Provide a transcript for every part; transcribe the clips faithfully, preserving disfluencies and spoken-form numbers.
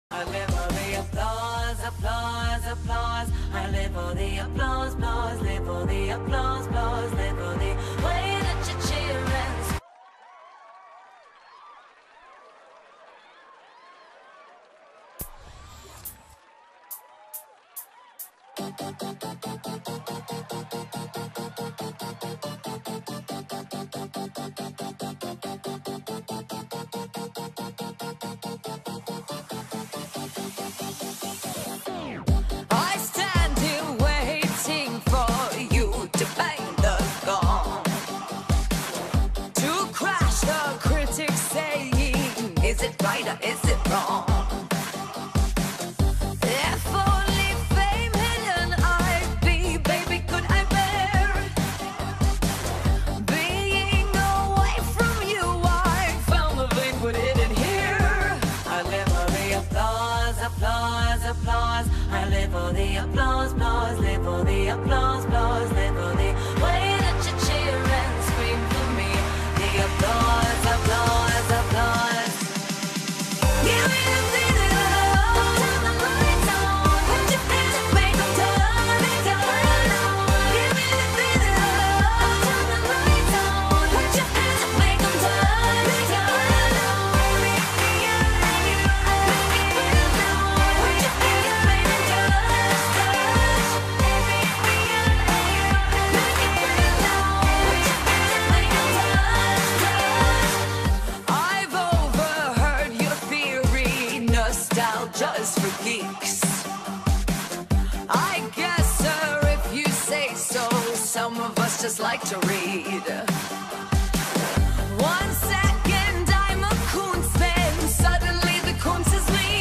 I live for the applause, applause, applause. I live for the applause, applause. Live for the applause, applause. Live for the way that you cheer and I stand here waiting for you to bang the gong, to crash the critics saying, is it right or is it wrong? If only fame hidden I'd be, baby, could I bear being away from you? I found the vein, put it in here. I live for the applause, applause, applause. I live for the applause, applause. Live for the applause, applause. Live for the way that you cheer and scream for me. The applause, applause, applause. Give me the feeling of love. Turn the lights on. Put your hands up, make 'em turn, turn on. Give me the feeling of love. Turn the lights on. Put your hands up, make 'em turn, turn on. Make me feel like you, make me feel like you. Put your hands up, make 'em touch, touch. Make me feel like you, make me feel like. Put your hands up, make 'em touch, touch. I've overheard your theory, nostalgia is for geeks. I guess, sir, if you say so, some of us just like to read. One second I'm a Kunstman, suddenly the Kunst is me.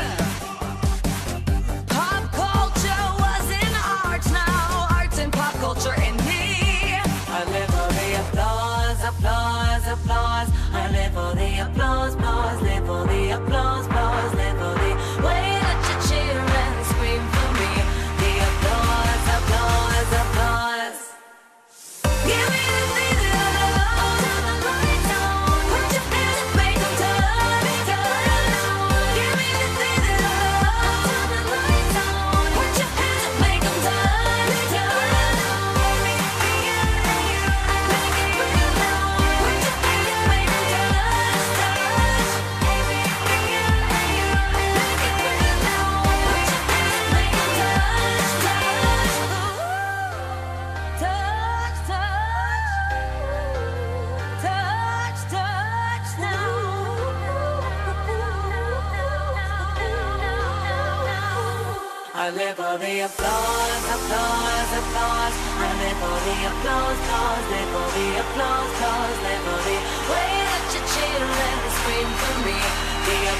Pop culture was in art, now art and pop culture in me. I live for the applause, applause, applause. I live for the applause, applause. Live for the applause, applause. Live for the way that you cheer and scream for me. The applause, applause, applause. Give me the feeling of love. Turn the lights on. Put your hands up, make 'em turn, turn on. Give me the feeling of love. Turn the lights on. Put your hands up, make 'em turn, turn on. Make me feel like you, make me feel like. Put your hands up, make 'em touch, touch. Make me feel like you, make me feel like. Put your hands up, make 'em touch, touch. Touch, touch, touch, touch now. I live for the applause, applause, applause. I live for the applause, applause. Live for the applause, applause. Live for the way that you cheer and scream for me. The